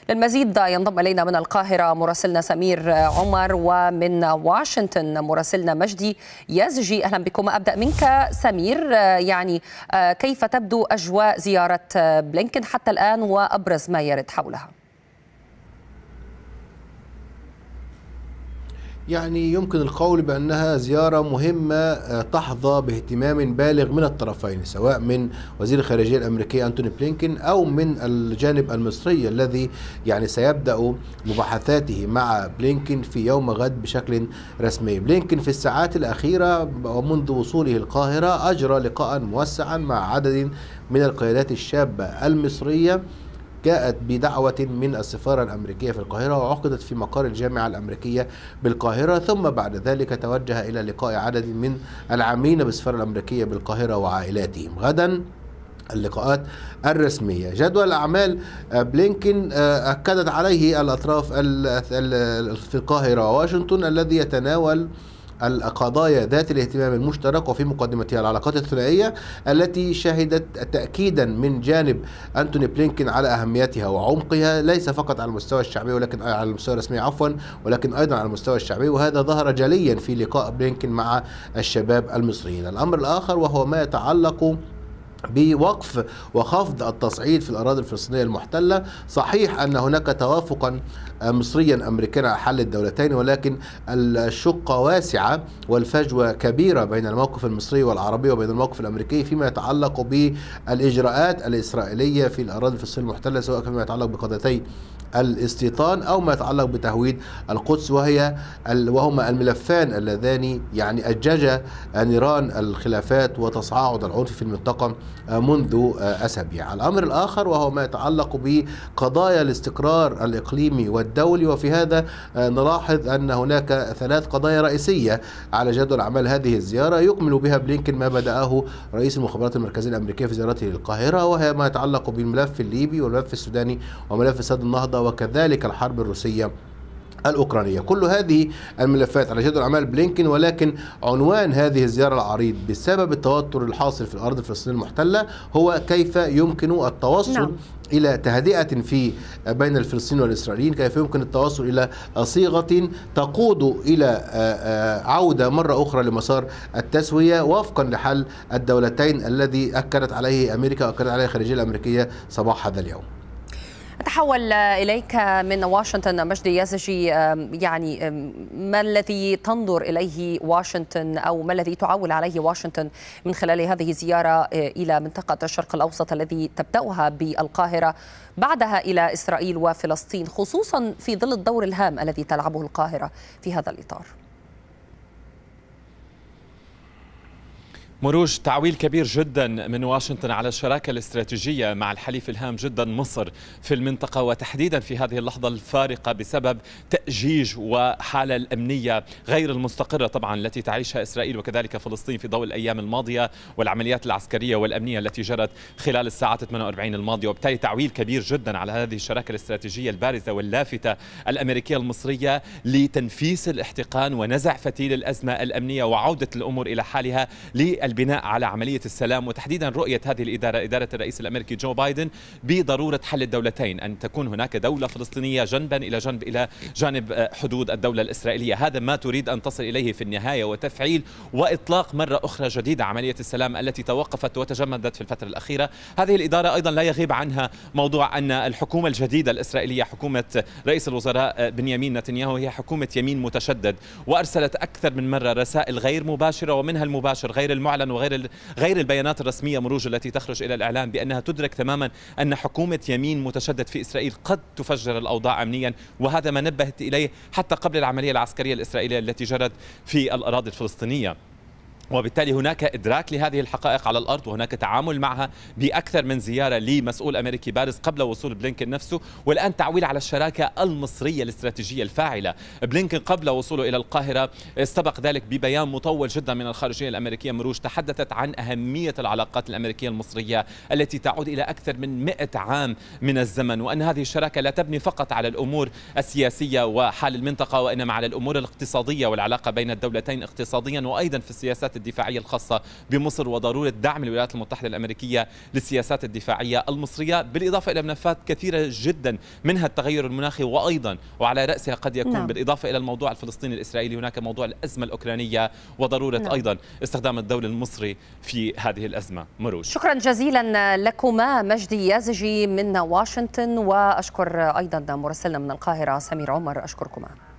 للمزيد ينضم إلينا من القاهرة مراسلنا سمير عمر، ومن واشنطن مراسلنا مجدي يزجي. أهلا بكم. أبدأ منك سمير، كيف تبدو أجواء زيارة بلينكن حتى الآن وأبرز ما يرد حولها؟ يمكن القول بأنها زيارة مهمة تحظى باهتمام بالغ من الطرفين، سواء من وزير الخارجية الأمريكي أنتوني بلينكن أو من الجانب المصري الذي سيبدأ مباحثاته مع بلينكن في يوم غد بشكل رسمي. بلينكن في الساعات الأخيرة ومنذ وصوله القاهرة أجرى لقاء موسعا مع عدد من القيادات الشابة المصرية، جاءت بدعوة من السفارة الأمريكية في القاهرة وعقدت في مقر الجامعة الأمريكية بالقاهرة، ثم بعد ذلك توجه إلى لقاء عدد من العاملين بالسفارة الأمريكية بالقاهرة وعائلاتهم. غدا اللقاءات الرسمية. جدول أعمال بلينكن أكدت عليه الأطراف في القاهرة وواشنطن الذي يتناول القضايا ذات الاهتمام المشترك، وفي مقدمتها العلاقات الثنائية التي شهدت تأكيدا من جانب أنتوني بلينكن على أهميتها وعمقها، ليس فقط على المستوى الشعبي ولكن على المستوى الرسمي ولكن أيضا على المستوى الشعبي، وهذا ظهر جليا في لقاء بلينكن مع الشباب المصريين. الأمر الآخر وهو ما يتعلق بوقف وخفض التصعيد في الأراضي الفلسطينية المحتلة. صحيح أن هناك توافقا مصريا أمريكيا على حل الدولتين، ولكن الشقة واسعة والفجوة كبيرة بين الموقف المصري والعربي وبين الموقف الأمريكي فيما يتعلق بالإجراءات الإسرائيلية في الأراضي الفلسطينية المحتلة، سواء فيما يتعلق بقضيتي الاستيطان أو ما يتعلق بتهويد القدس، وهما الملفان اللذان أججا نيران الخلافات وتصاعد العنف في المنطقة منذ أسابيع. الأمر الآخر وهو ما يتعلق بقضايا الاستقرار الإقليمي والدولي، وفي هذا نلاحظ أن هناك 3 قضايا رئيسية على جدول أعمال هذه الزيارة يكمل بها بلينكن ما بدأه رئيس المخابرات المركزية الأمريكية في زيارته للقاهرة، وهي ما يتعلق بالملف الليبي والملف السوداني وملف سد النهضة وكذلك الحرب الروسية الأوكرانية. كل هذه الملفات على جدول أعمال بلينكن، ولكن عنوان هذه الزيارة العريض بسبب التوتر الحاصل في الأرض الفلسطينية المحتلة هو كيف يمكن التوصل إلى تهدئة بين الفلسطينيين والإسرائيليين، كيف يمكن التوصل إلى صيغة تقود إلى عودة مرة أخرى لمسار التسوية وفقا لحل الدولتين الذي أكدت عليه أمريكا وأكدت عليه الخارجية الأمريكية صباح هذا اليوم. أتحول إليك من واشنطن مجدي يزجي، ما الذي تنظر إليه واشنطن أو ما الذي تعول عليه واشنطن من خلال هذه الزيارة إلى منطقة الشرق الأوسط الذي تبدأها بالقاهرة بعدها إلى إسرائيل وفلسطين، خصوصا في ظل الدور الهام الذي تلعبه القاهرة في هذا الإطار؟ مروج، تعويل كبير جدا من واشنطن على الشراكة الاستراتيجية مع الحليف الهام جدا مصر في المنطقة، وتحديدا في هذه اللحظة الفارقة بسبب تأجيج وحالة الأمنية غير المستقرة طبعا التي تعيشها إسرائيل وكذلك فلسطين في ضوء الأيام الماضية والعمليات العسكرية والأمنية التي جرت خلال الساعات 48 الماضية، وبالتالي تعويل كبير جدا على هذه الشراكة الاستراتيجية البارزة واللافتة الأمريكية المصرية لتنفيس الاحتقان ونزع فتيل الأزمة الأمنية وعودة الأمور إلى حالها البناء على عملية السلام، وتحديدا رؤية هذه الإدارة، إدارة الرئيس الأمريكي جو بايدن، بضرورة حل الدولتين، أن تكون هناك دولة فلسطينية جنبا إلى جنب إلى جانب حدود الدولة الإسرائيلية. هذا ما تريد أن تصل إليه في النهاية، وتفعيل وإطلاق مرة أخرى جديدة عملية السلام التي توقفت وتجمدت في الفترة الأخيرة. هذه الإدارة أيضا لا يغيب عنها موضوع أن الحكومة الجديدة الإسرائيلية، حكومة رئيس الوزراء بنيامين نتنياهو، هي حكومة يمين متشدد، وأرسلت أكثر من مرة رسائل غير مباشرة ومنها المباشر غير المعلن وغير البيانات الرسمية مروج التي تخرج إلى الإعلام بأنها تدرك تماما أن حكومة يمين متشدد في إسرائيل قد تفجر الأوضاع أمنيا، وهذا ما نبهت إليه حتى قبل العملية العسكرية الإسرائيلية التي جرت في الأراضي الفلسطينية. وبالتالي هناك إدراك لهذه الحقائق على الأرض، وهناك تعامل معها بأكثر من زيارة لمسؤول أمريكي بارز قبل وصول بلينكن نفسه، والآن تعويل على الشراكة المصرية الاستراتيجية الفاعلة. بلينكن قبل وصوله إلى القاهرة استبق ذلك ببيان مطول جدا من الخارجية الأمريكية مروج، تحدثت عن أهمية العلاقات الأمريكية المصرية التي تعود إلى أكثر من 100 عام من الزمن، وأن هذه الشراكة لا تبني فقط على الأمور السياسية وحال المنطقة، وإنما على الأمور الاقتصادية والعلاقة بين الدولتين اقتصاديا وأيضا في السياسات الدفاعية الخاصة بمصر وضرورة دعم الولايات المتحدة الأمريكية للسياسات الدفاعية المصرية، بالإضافة إلى ملفات كثيرة جدا منها التغير المناخي، وأيضا وعلى رأسها قد يكون بالإضافة إلى الموضوع الفلسطيني الإسرائيلي هناك موضوع الأزمة الأوكرانية وضرورة أيضا استخدام الدولة المصري في هذه الأزمة. مروج، شكرا جزيلا لكما مجدي يازجي من واشنطن، وأشكر أيضا مراسلنا من القاهرة سمير عمر. أشكركما.